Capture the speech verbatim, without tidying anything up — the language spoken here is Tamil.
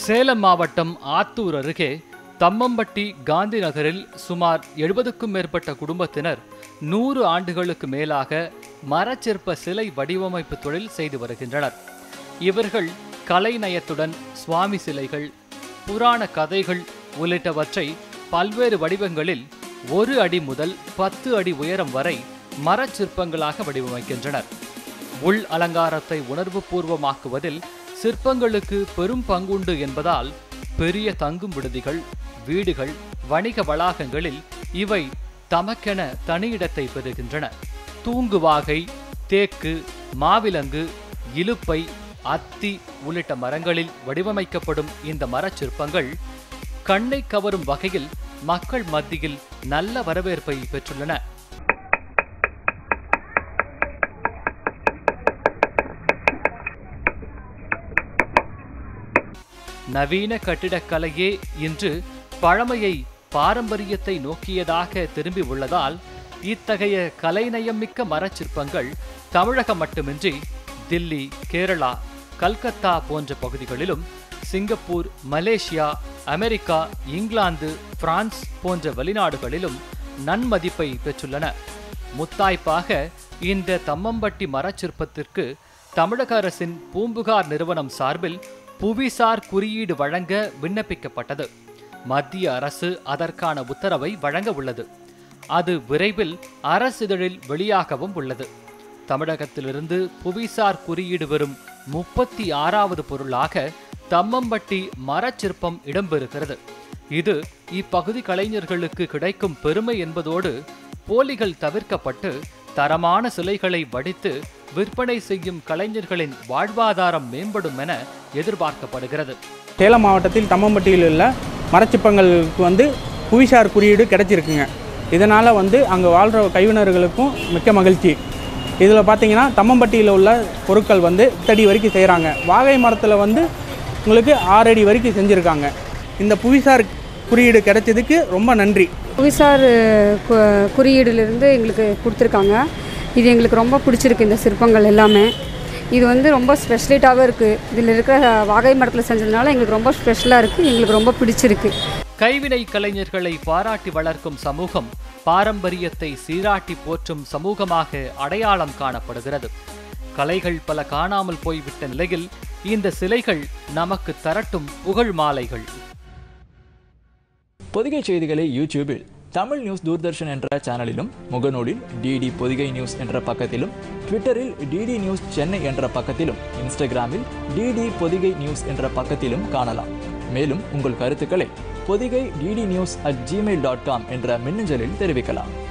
சேலம் மாவட்டம் ஆத்தூர் அருகே தம்மம்பட்டி காந்தி நகரில் சுமார் எழுபதுக்கும் மேற்பட்ட குடும்பத்தினர் நூறு ஆண்டுகளுக்கு மேலாக மரச்சிற்ப சிலை வடிவமைப்பு தொழில் செய்து வருகின்றனர். இவர்கள் கலைநயத்துடன் சுவாமி சிலைகள், புராண கதைகள் உள்ளிட்டவற்றை பல்வேறு வடிவங்களில் ஒரு அடி முதல் பத்து அடி உயரம் வரை மரச்சிற்பங்களாக வடிவமைக்கின்றனர். உள் அலங்காரத்தை உணர்வு பூர்வமாக்குவதில் சிற்பங்களுக்கு பெரும் பங்குண்டு என்பதால் பெரிய தங்கும் விடுதிகள், வீடுகள், வணிக வளாகங்களில் இவை தமக்கென தனியிடத்தை பெறுகின்றன. தூங்குவாகை, தேக்கு, மாவிலங்கு, இலுப்பை, அத்தி உள்ளிட்ட மரங்களில் வடிவமைக்கப்படும் இந்த மரச்சிற்பங்கள் கண்ணை கவரும் வகையில் மக்கள் மத்தியில் நல்ல வரவேற்பை பெற்றுள்ளன. நவீன கட்டிடக்கலையே இன்று பழமையை, பாரம்பரியத்தை நோக்கியதாக திரும்பி உள்ளதால் இத்தகைய கலைநயம் மிக்க மரச்சிற்பங்கள் தமிழகம் மட்டுமின்றி தில்லி, கேரளா, கல்கத்தா போன்ற பகுதிகளிலும், Singapore, Malaysia, America, England, France போன்ற வெளிநாடுகளிலும் நன்மதிப்பை பெற்றுள்ளன. முத்தாய்ப்பாக இந்த தம்மம்பட்டி மரச்சிற்பத்திற்கு தமிழக அரசின் பூம்புகார் நிறுவனம் சார்பில் புவிசார் குறியீடு வழங்க விண்ணப்பிக்கப்பட்டது. மத்திய அரசு அதற்கான உத்தரவை வழங்க உள்ளது. அது விரைவில் அரசிதழில் வெளியாகவும் உள்ளது. தமிழகத்திலிருந்து புவிசார் குறியீடு வரும் முப்பத்தி ஆறாவது பொருளாக தம்மம்பட்டி மரச்சிற்பம் இடம்பெறுகிறது. இது இப்பகுதி கலைஞர்களுக்கு கிடைக்கும் பெருமை என்பதோடு போலிகள் தவிர்க்கப்பட்டு தரமான சிலைகளை வடித்து விற்பனை செய்யும் கலைஞர்களின் வாழ்வாதாரம் மேம்படும் என எதிர்பார்க்கப்படுகிறது. சேலம் மாவட்டத்தில் தம்மம்பட்டியில் உள்ள மரச்சிற்பங்களுக்கு வந்து புவிசார் குறியீடு கிடைச்சிருக்குங்க. இதனால் வந்து அங்கே வாழ்கிற கைவினர்களுக்கும் மிக்க மகிழ்ச்சி. இதில் பார்த்தீங்கன்னா தம்மம்பட்டியில் உள்ள பொருட்கள் வந்து எட்டடி வரைக்கும் செய்கிறாங்க. வாகை மரத்தில் வந்து உங்களுக்கு ஆறு அடி வரைக்கும் செஞ்சுருக்காங்க. இந்த புவிசார் குறியீடு கிடைச்சதுக்கு ரொம்ப நன்றி. புவிசார் குறியீடுலேருந்து எங்களுக்கு கொடுத்துருக்காங்க. இது எங்களுக்கு ரொம்ப பிடிச்சிருக்கு. இந்த சிற்பங்கள் எல்லாமே இது வந்து ரொம்ப ஸ்பெஷலிட்டாகவே இருக்குது. இதில் இருக்கிற வாகை மரத்தில் செஞ்சதுனால எங்களுக்கு ரொம்ப ஸ்பெஷலாக இருக்குது. எங்களுக்கு ரொம்ப பிடிச்சிருக்கு. கைவினை கலைஞர்களை பாராட்டி வளர்க்கும் சமூகம் பாரம்பரியத்தை சீராட்டி போற்றும் சமூகமாக அடையாளம் காணப்படுகிறது. கலைகள் பல காணாமல் போய்விட்ட நிலையில் இந்த சிலைகள் நமக்கு தரட்டும் புகழ் மாலைகள். பொதிகை செய்திகளை யூடியூபில் தமிழ் நியூஸ் தூர்தர்ஷன் என்ற சேனலிலும், முகநூலில் டிடி பொதிகை நியூஸ் என்ற பக்கத்திலும், ட்விட்டரில் டிடி நியூஸ் சென்னை என்ற பக்கத்திலும், இன்ஸ்டாகிராமில் டிடி பொதிகை நியூஸ் என்ற பக்கத்திலும் காணலாம். மேலும் உங்கள் கருத்துக்களை Podhigai DD news at Gmail dot com என்ற மின்னஞ்சலில் தெரிவிக்கலாம்.